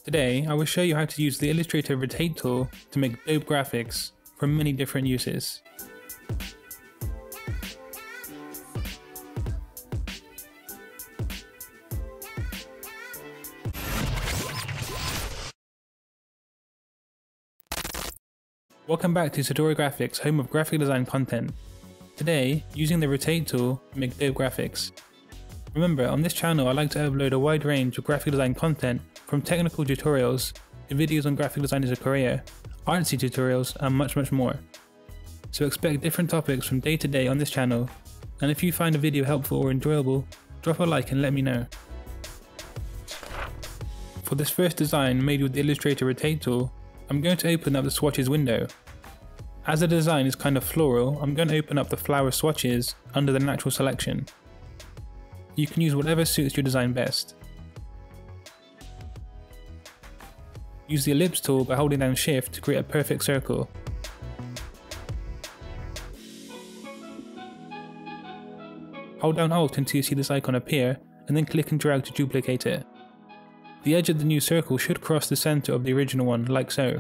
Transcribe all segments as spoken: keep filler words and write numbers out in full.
Today, I will show you how to use the Illustrator Rotate tool to make dope graphics for many different uses. Welcome back to Satori Graphics, home of graphic design content. Today, using the Rotate tool to make dope graphics. Remember, on this channel I like to upload a wide range of graphic design content, from technical tutorials to videos on graphic design as a career, artsy tutorials and much much more. So expect different topics from day to day on this channel, and if you find a video helpful or enjoyable, drop a like and let me know. For this first design made with the Illustrator Rotate tool, I'm going to open up the swatches window. As the design is kind of floral, I'm going to open up the flower swatches under the natural selection. You can use whatever suits your design best. Use the ellipse tool by holding down shift to create a perfect circle. Hold down alt until you see this icon appear, and then click and drag to duplicate it. The edge of the new circle should cross the center of the original one, like so.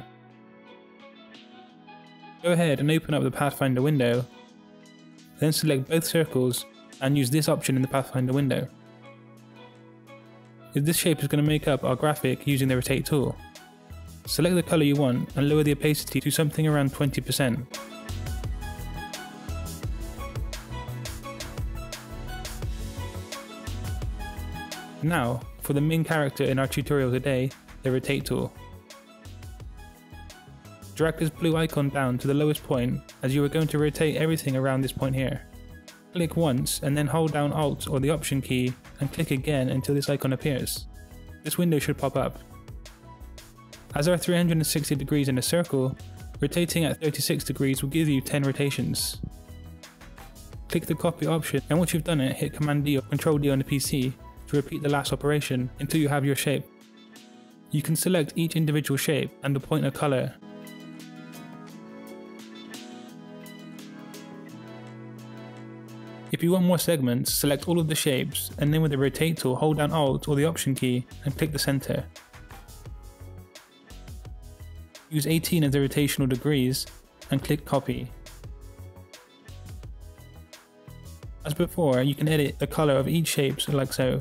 Go ahead and open up the Pathfinder window, then select both circles and use this option in the Pathfinder window. If this shape is going to make up our graphic using the Rotate tool, select the color you want and lower the opacity to something around twenty percent. Now, for the main character in our tutorial today, the Rotate tool. Drag this blue icon down to the lowest point, as you are going to rotate everything around this point here. Click once and then hold down Alt or the Option key and click again until this icon appears. This window should pop up. As there are three hundred sixty degrees in a circle, rotating at thirty-six degrees will give you ten rotations. Click the copy option, and once you've done it, hit Command D or Control D on the P C to repeat the last operation until you have your shape. You can select each individual shape and appoint a color. If you want more segments, select all of the shapes and then with the Rotate tool hold down Alt or the Option key and click the center. Use eighteen as the rotational degrees and click copy. As before, you can edit the color of each shape like so.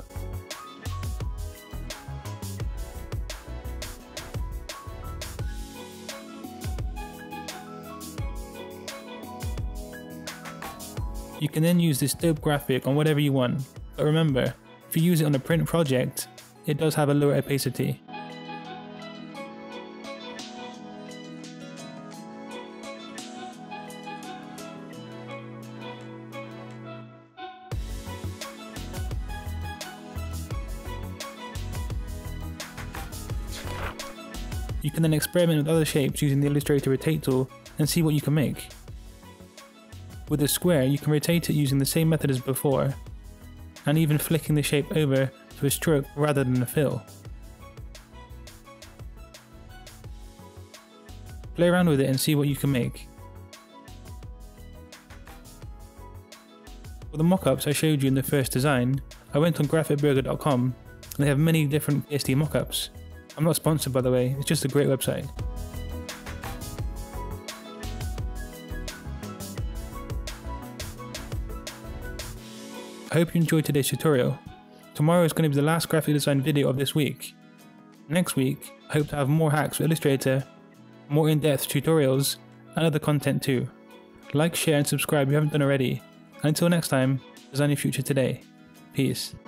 You can then use this dope graphic on whatever you want, but remember, if you use it on a print project, it does have a lower opacity. You can then experiment with other shapes using the Illustrator Rotate tool and see what you can make. With a square, you can rotate it using the same method as before, and even flicking the shape over to a stroke rather than a fill. Play around with it and see what you can make. For the mockups I showed you in the first design, I went on graphic burger dot com and they have many different P S D mockups. I'm not sponsored by the way, it's just a great website. I hope you enjoyed today's tutorial. Tomorrow is going to be the last graphic design video of this week. Next week, I hope to have more hacks for Illustrator, more in-depth tutorials, and other content too. Like, share and subscribe if you haven't done already. And until next time, design your future today. Peace.